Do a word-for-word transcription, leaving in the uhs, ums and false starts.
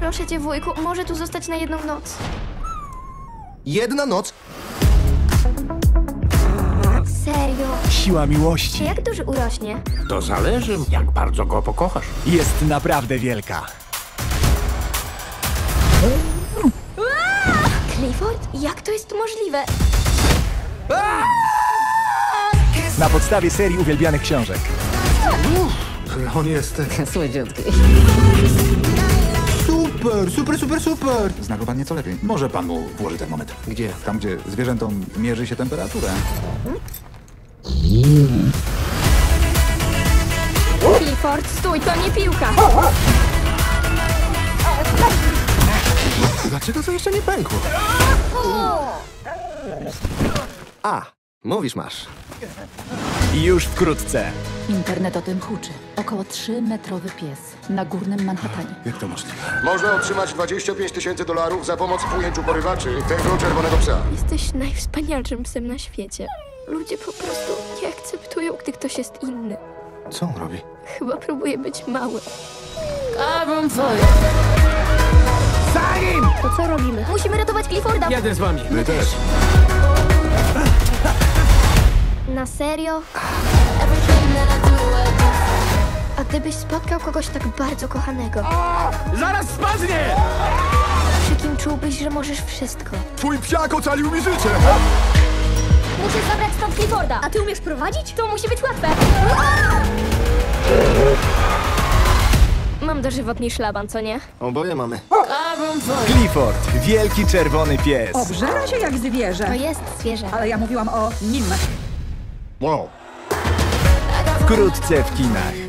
Proszę cię, wujku, może tu zostać na jedną noc. Jedna noc? Serio? Siła miłości Jak duży urośnie? To zależy, jak bardzo go pokochasz. jest naprawdę wielka. Clifford? Jak to jest możliwe? Na podstawie serii uwielbianych książek. On jest... Słodziutki. Super, super, super, super! Zna go pan nieco lepiej. Może pan mu włoży termometr. Gdzie? Tam, gdzie zwierzętom mierzy się temperaturę. Clifford, stój, to nie piłka! Dlaczego to jeszcze nie pękło? A, mówisz masz. I już wkrótce. Internet o tym huczy. Około trzymetrowy pies na górnym Manhattanie. Jak to możliwe? Można otrzymać dwadzieścia pięć tysięcy dolarów za pomoc w ujęciu porywaczy tego czerwonego psa. Jesteś najwspanialszym psem na świecie. Ludzie po prostu nie akceptują, gdy ktoś jest inny. Co on robi? Chyba próbuje być mały. Za nim! To co robimy? Musimy ratować Clifforda! Jadę z wami. My też. Na serio? A gdybyś spotkał kogoś tak bardzo kochanego, Zaraz spadnie! przy kim czułbyś, że możesz wszystko? Twój psiak ocalił mi życie! Muszę zabrać stąd Clifforda! A ty umiesz prowadzić? To musi być łatwe! Mam dożywotni szlaban, co nie? Oboje mamy. Clifford, wielki czerwony pies. Obżera się jak To zwierzę. jest zwierzę. Ale ja mówiłam o nim. Wow. Wkrótce w kinach.